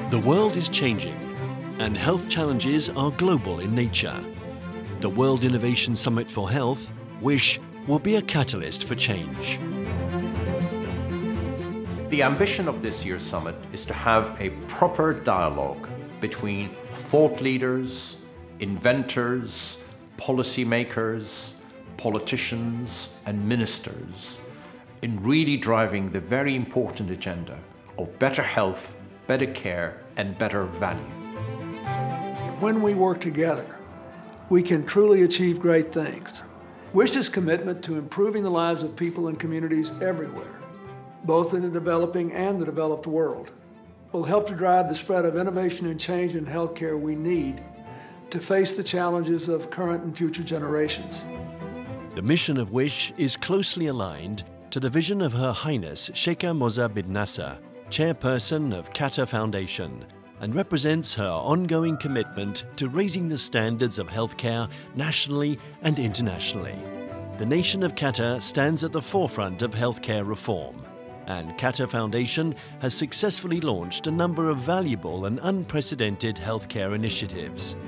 The world is changing, and health challenges are global in nature. The World Innovation Summit for Health, WISH, will be a catalyst for change. The ambition of this year's summit is to have a proper dialogue between thought leaders, inventors, policymakers, politicians, and ministers in really driving the very important agenda of better health, better care, and better value. When we work together, we can truly achieve great things. WISH's commitment to improving the lives of people and communities everywhere, both in the developing and the developed world, will help to drive the spread of innovation and change in healthcare we need to face the challenges of current and future generations. The mission of WISH is closely aligned to the vision of Her Highness Sheikha Moza bin Nasser, chairperson of Qatar Foundation, and represents her ongoing commitment to raising the standards of healthcare nationally and internationally. The nation of Qatar stands at the forefront of healthcare reform, and Qatar Foundation has successfully launched a number of valuable and unprecedented healthcare initiatives.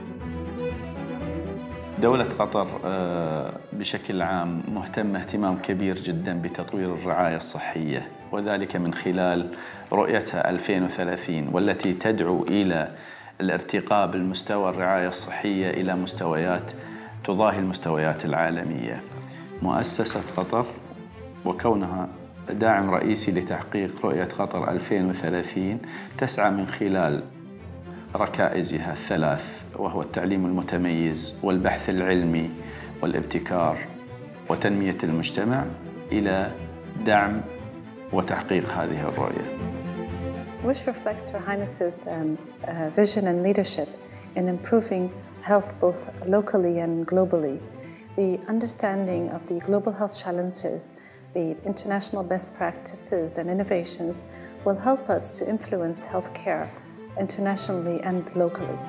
دولة قطر بشكل عام مهتمة اهتمام كبير جدا بتطوير الرعاية الصحية، وذلك من خلال رؤيتها 2030 والتي تدعو إلى الارتقاء بالمستوى الرعاية الصحية إلى مستويات تضاهي المستويات العالمية. مؤسسة قطر وكونها داعم رئيسي لتحقيق رؤية قطر 2030 تسعى من خلال ركائزها الثلاث، وهو التعليم المتميز والبحث العلمي والابتكار وتنمية المجتمع، إلى دعم وتحقيق هذه الرؤية. WISH reflects Her Highness's vision and leadership in improving health both locally and globally. The understanding of the global health challenges, the international best practices and innovations will help us to influence healthcare internationally and locally.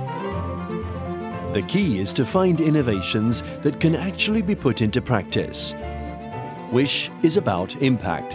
The key is to find innovations that can actually be put into practice. WISH is about impact.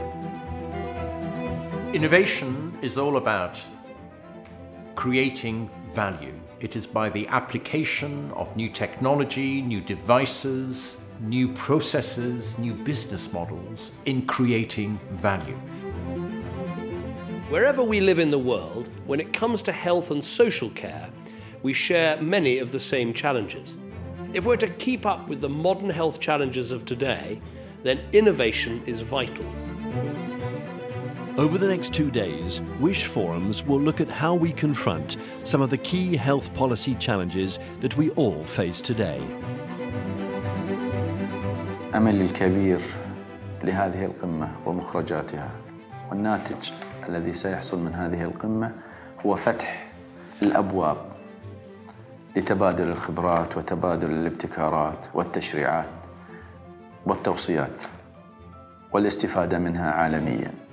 Innovation is all about creating value. It is by the application of new technology, new devices, new processes, new business models in creating value. Wherever we live in the world, when it comes to health and social care, we share many of the same challenges. If we're to keep up with the modern health challenges of today, then innovation is vital. Over the next 2 days, WISH forums will look at how we confront some of the key health policy challenges that we all face today. أملي الكبير لهذه القمة ومخرجاتها، والناتج الذي سيحصل من هذه القمة هو فتح الأبواب لتبادل الخبرات وتبادل الابتكارات والتشريعات والتوصيات والاستفادة منها عالمياً.